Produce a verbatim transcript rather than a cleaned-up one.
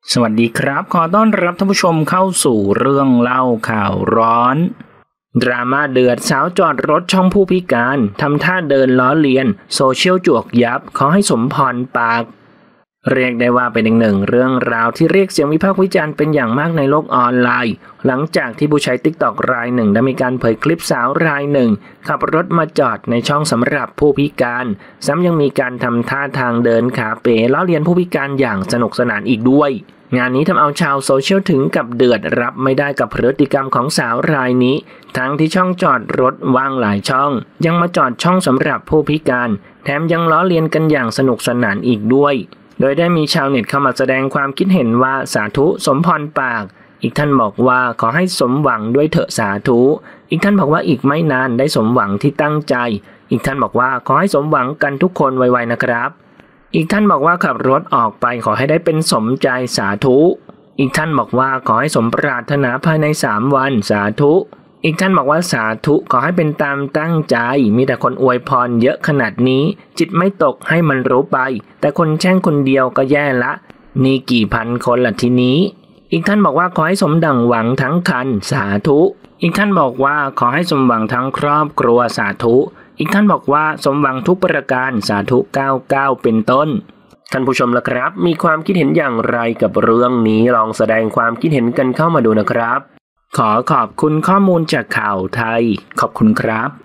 สวัสดีครับขอต้อนรับท่านผู้ชมเข้าสู่เรื่องเล่าข่าวร้อนดราม่าเดือดสาวจอดรถช่องผู้พิการทำท่าเดินล้อเลียนโซเชียลจวกยับขอให้สมพรปากเรียกได้ว่าเป็นอีกหนึ่งเรื่องราวที่เรียกเสียงวิพากษ์วิจารณ์เป็นอย่างมากในโลกออนไลน์หลังจากที่ผู้ใช้ ติ๊กต็อก รายหนึ่งได้มีการเผยคลิปสาวรายหนึ่งขับรถมาจอดในช่องสำหรับผู้พิการซ้ำยังมีการทำท่าทางเดินขาเป๋ล้อเลียนผู้พิการอย่างสนุกสนานอีกด้วยงานนี้ทำเอาชาวโซเชียลถึงกับเดือดรับไม่ได้กับพฤติกรรมของสาวรายนี้ทั้งที่ช่องจอดรถว่างหลายช่องยังมาจอดช่องสำหรับผู้พิการแถมยังล้อเลียนกันอย่างสนุกสนานอีกด้วยโดยได้มีชาวเน็ตเข้ามาแสดงความคิดเห็นว่าสาธุสมพรปากอีกท่านบอกว่าขอให้สมหวังด้วยเถอะสาธุอีกท่านบอกว่าอีกไม่นานได้สมหวังที่ตั้งใจอีกท่านบอกว่าขอให้สมหวังกันทุกคนไวๆนะครับอีกท่านบอกว่าขับรถออกไปขอให้ได้เป็นสมใจสาธุอีกท่านบอกว่าขอให้สมปรารถนาภายในสามวันสาธุอีกท่านบอกว่าสาธุขอให้เป็นตามตั้งใจมีแต่คนอวยพรเยอะขนาดนี้จิตไม่ตกให้มันรู้ไปแต่คนแช่งคนเดียวก็แย่ละนี่กี่พันคนล่ะทีนี้อีกท่านบอกว่าขอให้สมดั่งหวังทั้งคันสาธุอีกท่านบอกว่าขอให้สมหวังทั้งครอบครัวสาธุอีกท่านบอกว่าสมหวังทุกประการสาธุเก้าเก้าเป็นต้นท่านผู้ชมล่ะครับมีความคิดเห็นอย่างไรกับเรื่องนี้ลองแสดงความคิดเห็นกันเข้ามาดูนะครับขอขอบคุณข้อมูลจากข่าวไทยขอบคุณครับ